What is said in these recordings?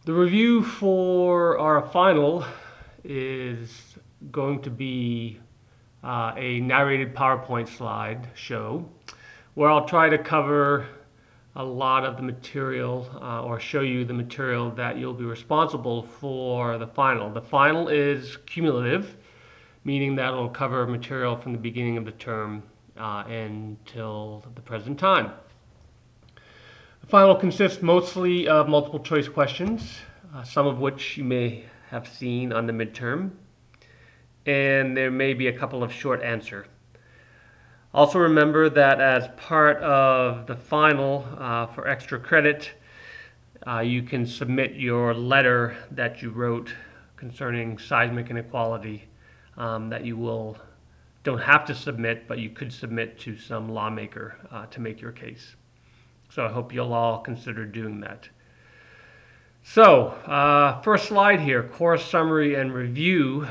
The review for our final is going to be a narrated PowerPoint slide show where I'll try to cover a lot of the material or show you the material that you'll be responsible for the final. The final is cumulative, meaning that it'll cover material from the beginning of the term until the present time. The final consists mostly of multiple choice questions, some of which you may have seen on the midterm, and there may be a couple of short answer. Also remember that as part of the final for extra credit, you can submit your letter that you wrote concerning seismic inequality that you don't have to submit, but you could submit to some lawmaker to make your case. So I hope you'll all consider doing that. So, first slide here, course summary and review.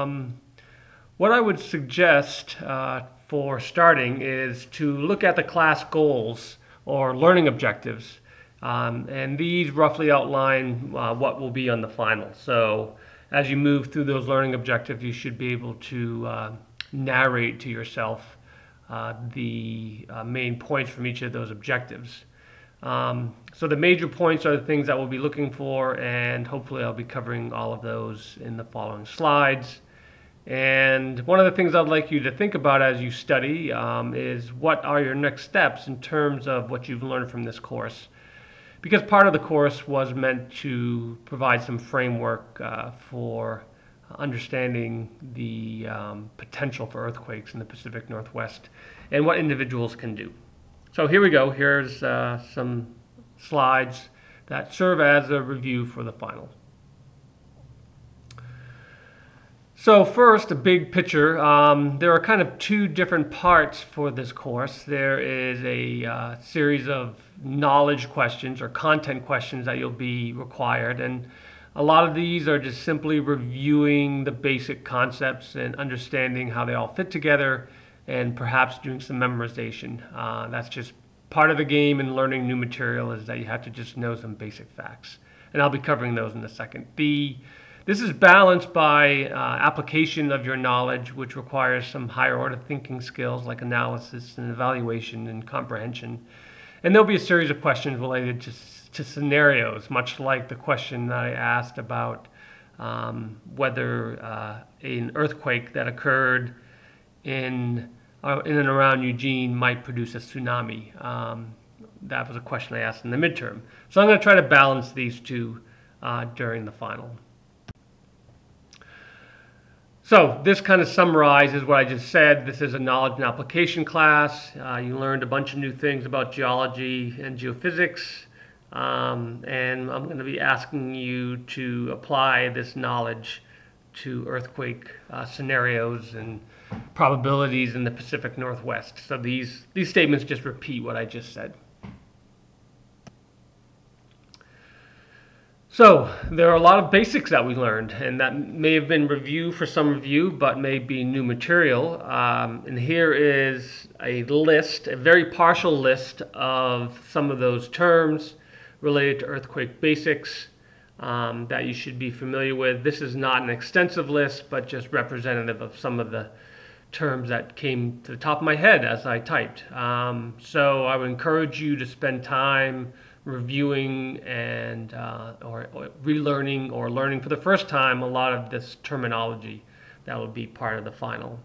What I would suggest for starting is to look at the class goals or learning objectives. And these roughly outline what will be on the final. So as you move through those learning objectives, you should be able to narrate to yourself the main points from each of those objectives. So the major points are the things that we'll be looking for, and hopefully I'll be covering all of those in the following slides. And one of the things I'd like you to think about as you study is what are your next steps in terms of what you've learned from this course. Because part of the course was meant to provide some framework for understanding the potential for earthquakes in the Pacific Northwest and what individuals can do. So here we go. Here's some slides that serve as a review for the final. So first, a big picture. There are kind of two different parts for this course. There is a series of knowledge questions or content questions that you'll be required, and a lot of these are just simply reviewing the basic concepts and understanding how they all fit together, and perhaps doing some memorization. That's just part of the game in learning new material, is that you have to just know some basic facts. And I'll be covering those in a second. This is balanced by application of your knowledge, which requires some higher order thinking skills like analysis and evaluation and comprehension. And there'll be a series of questions related to scenarios, much like the question that I asked about whether an earthquake that occurred in and around Eugene might produce a tsunami. That was a question I asked in the midterm. So I'm going to try to balance these two during the final. So this kind of summarizes what I just said. This is a knowledge and application class. You learned a bunch of new things about geology and geophysics. And I'm going to be asking you to apply this knowledge to earthquake scenarios and probabilities in the Pacific Northwest. So these statements just repeat what I just said. So there are a lot of basics that we learned, and that may have been review for some of you, but may be new material. And here is a list, a very partial list of some of those terms related to earthquake basics that you should be familiar with. This is not an extensive list, but just representative of some of the terms that came to the top of my head as I typed. So I would encourage you to spend time reviewing and or relearning or learning for the first time a lot of this terminology that will be part of the final.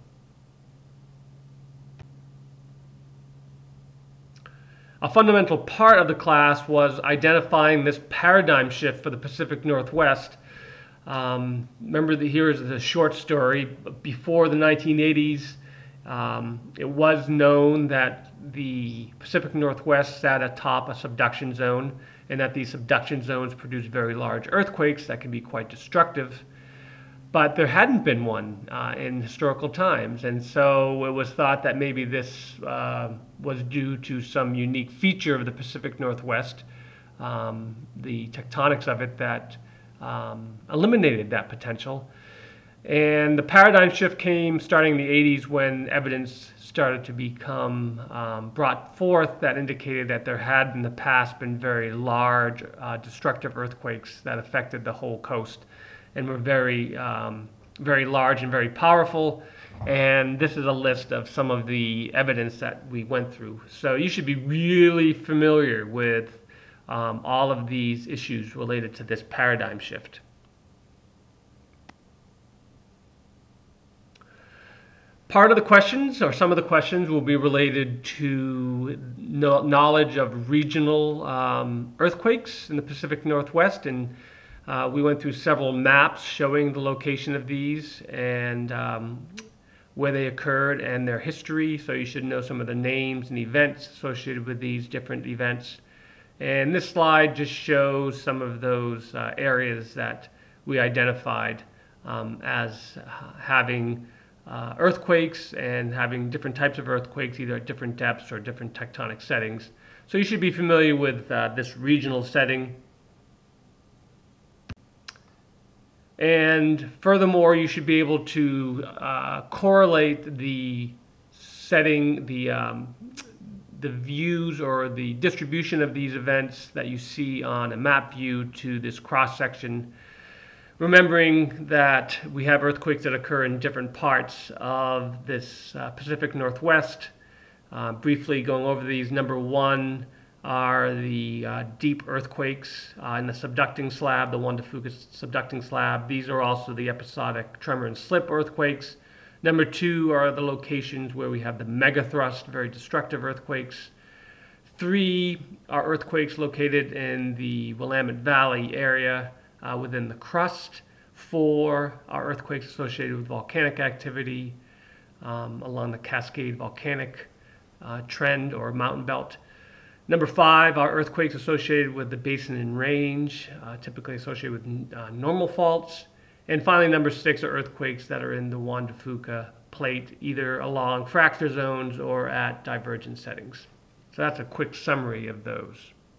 A fundamental part of the class was identifying this paradigm shift for the Pacific Northwest. Remember that here is a short story. Before the 1980s, it was known that the Pacific Northwest sat atop a subduction zone, and that these subduction zones produce very large earthquakes that can be quite destructive. But there hadn't been one in historical times, and so it was thought that maybe this was due to some unique feature of the Pacific Northwest, the tectonics of it, that eliminated that potential. And the paradigm shift came starting in the 80s when evidence started to become brought forth that indicated that there had in the past been very large destructive earthquakes that affected the whole coast and were very, very large and very powerful. And this is a list of some of the evidence that we went through. So you should be really familiar with all of these issues related to this paradigm shift. Part of the questions, or some of the questions, will be related to knowledge of regional earthquakes in the Pacific Northwest, and we went through several maps showing the location of these and where they occurred and their history, so you should know some of the names and events associated with these different events. And this slide just shows some of those areas that we identified as having earthquakes and having different types of earthquakes, either at different depths or different tectonic settings. So you should be familiar with this regional setting. And furthermore, you should be able to correlate the setting, the views or the distribution of these events that you see on a map view to this cross-section, remembering that we have earthquakes that occur in different parts of this Pacific Northwest. Briefly going over these, number one are the deep earthquakes in the subducting slab, the Juan de Fuca subducting slab. These are also the episodic tremor and slip earthquakes. Number two are the locations where we have the megathrust, very destructive earthquakes. Three are earthquakes located in the Willamette Valley area within the crust. Four are earthquakes associated with volcanic activity along the Cascade volcanic trend or mountain belt. Number five are earthquakes associated with the basin and range, typically associated with normal faults. And finally, number six are earthquakes that are in the Juan de Fuca plate, either along fracture zones or at divergent settings. So that's a quick summary of those.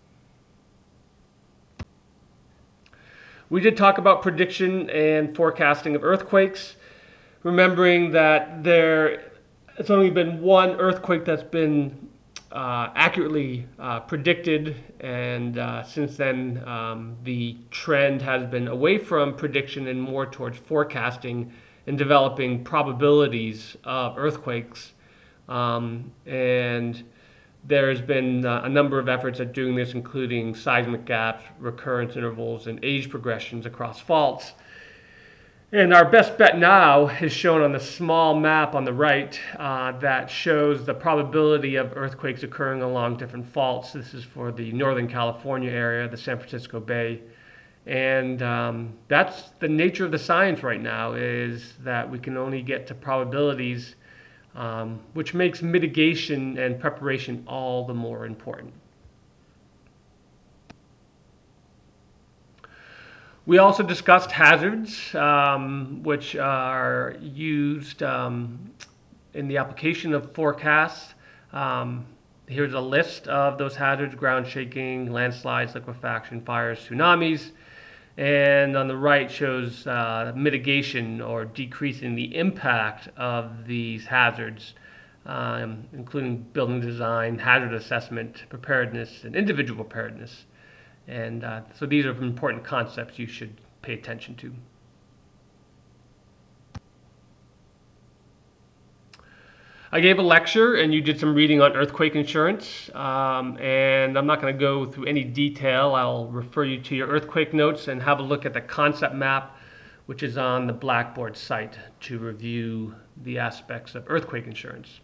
We did talk about prediction and forecasting of earthquakes, remembering that it's only been one earthquake that's been accurately predicted, and since then the trend has been away from prediction and more towards forecasting and developing probabilities of earthquakes. And there's been a number of efforts at doing this, including seismic gaps, recurrence intervals, and age progressions across faults. And our best bet now is shown on the small map on the right that shows the probability of earthquakes occurring along different faults. This is for the Northern California area, the San Francisco Bay. And that's the nature of the science right now, is that we can only get to probabilities, which makes mitigation and preparation all the more important. We also discussed hazards, which are used in the application of forecasts. Here's a list of those hazards: ground shaking, landslides, liquefaction, fires, tsunamis. And on the right shows mitigation or decreasing the impact of these hazards, including building design, hazard assessment, preparedness, and individual preparedness. And so these are important concepts you should pay attention to. I gave a lecture and you did some reading on earthquake insurance, and I'm not going to go through any detail. I'll refer you to your earthquake notes and have a look at the concept map, which is on the Blackboard site, to review the aspects of earthquake insurance.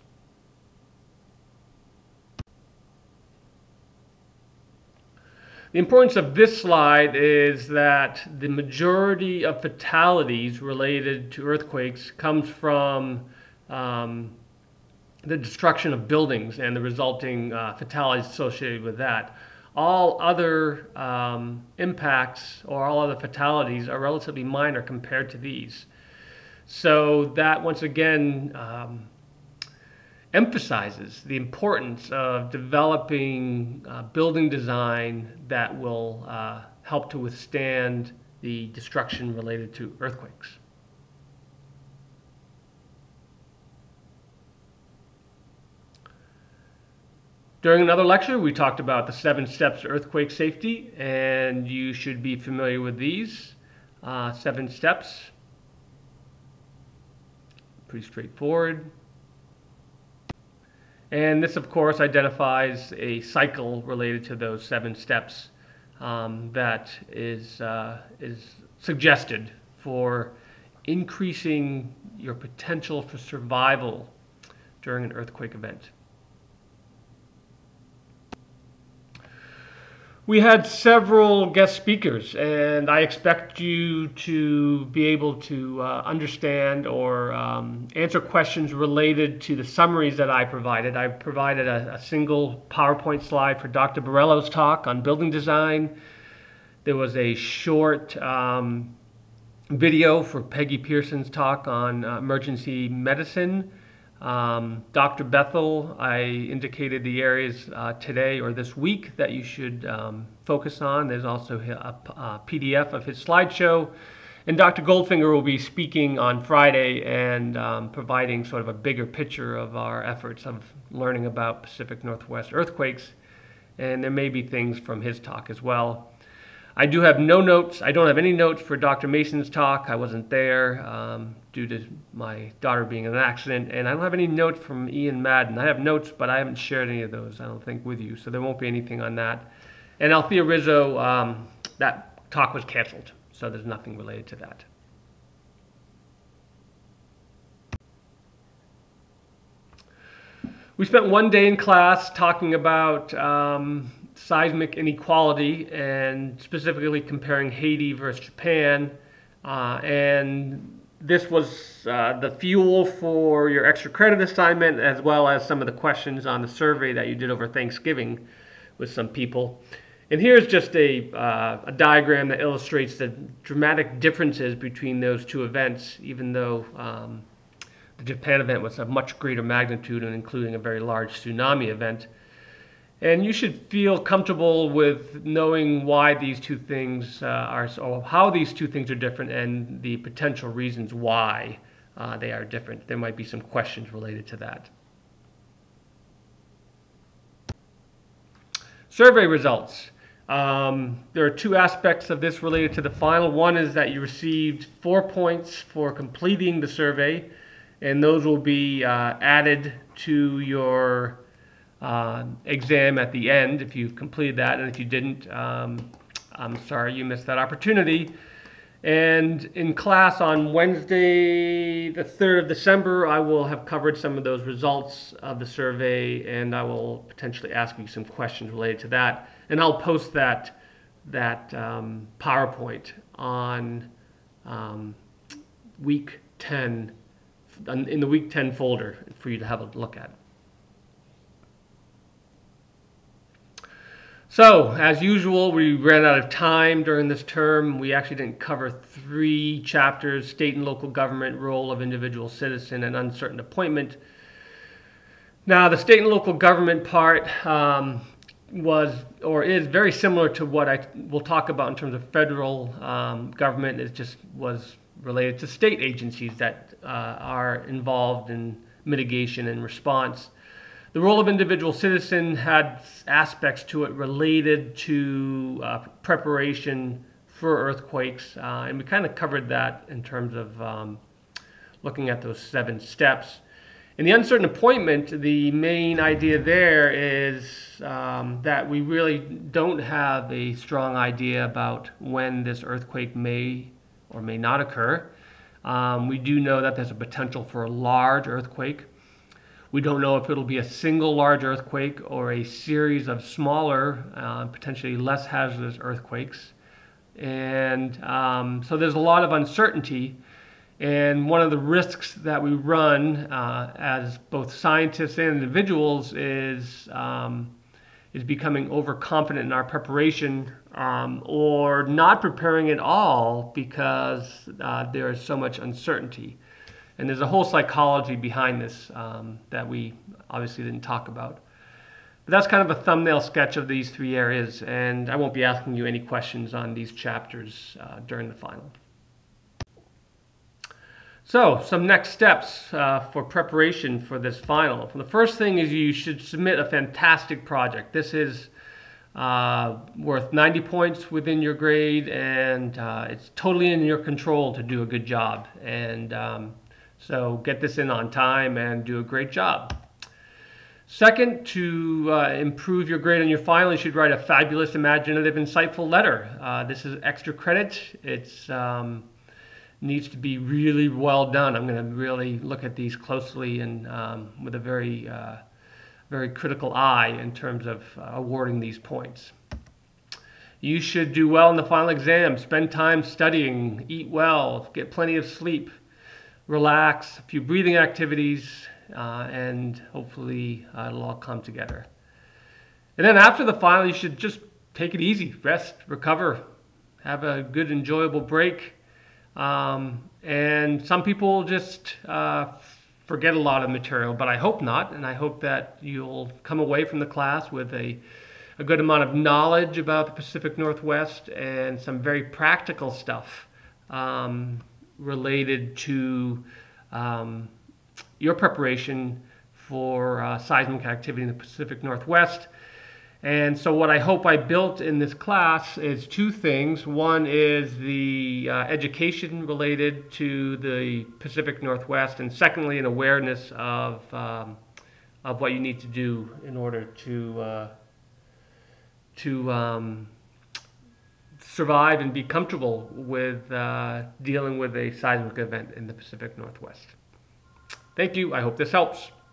The importance of this slide is that the majority of fatalities related to earthquakes comes from the destruction of buildings and the resulting fatalities associated with that. All other impacts or all other fatalities are relatively minor compared to these. So that once again emphasizes the importance of developing building design that will help to withstand the destruction related to earthquakes. During another lecture, we talked about the 7 steps to earthquake safety, and you should be familiar with these 7 steps. Pretty straightforward. And this, of course, identifies a cycle related to those 7 steps that is suggested for increasing your potential for survival during an earthquake event. We had several guest speakers, and I expect you to be able to understand or answer questions related to the summaries that I provided. I provided a single PowerPoint slide for Dr. Borello's talk on building design. There was a short video for Peggy Pearson's talk on emergency medicine. Dr. Bethel, I indicated the areas today or this week that you should focus on. There's also a PDF of his slideshow. And Dr. Goldfinger will be speaking on Friday and providing sort of a bigger picture of our efforts of learning about Pacific Northwest earthquakes. And there may be things from his talk as well. I do have no notes. I don't have any notes for Dr. Mason's talk. I wasn't there due to my daughter being in an accident. And I don't have any notes from Ian Madden. I have notes, but I haven't shared any of those, I don't think, with you. So there won't be anything on that. And Althea Rizzo, that talk was canceled. So there's nothing related to that. We spent one day in class talking about seismic inequality and specifically comparing Haiti versus Japan. And this was the fuel for your extra credit assignment, as well as some of the questions on the survey that you did over Thanksgiving with some people. And here's just a diagram that illustrates the dramatic differences between those two events, even though the Japan event was of much greater magnitude and including a very large tsunami event. And you should feel comfortable with knowing why these two things or how these two things are different and the potential reasons why they are different. There might be some questions related to that. Survey results. There are 2 aspects of this related to the final. One is that you received 4 points for completing the survey, and those will be added to your exam at the end if you've completed that, and if you didn't, I'm sorry you missed that opportunity. And in class on Wednesday, the 3rd of December, I will have covered some of those results of the survey, and I will potentially ask you some questions related to that. And I'll post that PowerPoint on week 10, in the week 10 folder for you to have a look at. So, as usual, we ran out of time during this term. We actually didn't cover 3 chapters: state and local government, role of individual citizen, and uncertain appointment. Now, the state and local government part was or is very similar to what I will talk about in terms of federal government. It just was related to state agencies that are involved in mitigation and response. The role of individual citizen had aspects to it related to preparation for earthquakes, and we kind of covered that in terms of looking at those 7 steps. In the uncertain appointment, the main idea there is that we really don't have a strong idea about when this earthquake may or may not occur. We do know that there's a potential for a large earthquake. We don't know if it'll be a single large earthquake or a series of smaller, potentially less hazardous earthquakes. And so there's a lot of uncertainty. And one of the risks that we run as both scientists and individuals is becoming overconfident in our preparation or not preparing at all because there is so much uncertainty. And there's a whole psychology behind this that we obviously didn't talk about. But that's kind of a thumbnail sketch of these 3 areas, and I won't be asking you any questions on these chapters during the final. So, some next steps for preparation for this final. The first thing is you should submit a fantastic project. This is worth 90 points within your grade, and it's totally in your control to do a good job. And so get this in on time and do a great job. Second, to improve your grade on your final, you should write a fabulous, imaginative, insightful letter. This is extra credit. It's needs to be really well done. I'm going to really look at these closely and with a very, very critical eye in terms of awarding these points. You should do well in the final exam. Spend time studying, eat well, get plenty of sleep, relax, a few breathing activities, and hopefully it'll all come together. And then after the final, you should just take it easy, rest, recover, have a good, enjoyable break. And some people just forget a lot of material, but I hope not, and I hope that you'll come away from the class with a good amount of knowledge about the Pacific Northwest and some very practical stuff related to your preparation for seismic activity in the Pacific Northwest. And so what I hope I built in this class is two things. One is the education related to the Pacific Northwest, and secondly, an awareness of what you need to do in order to survive and be comfortable with dealing with a seismic event in the Pacific Northwest. Thank you. I hope this helps.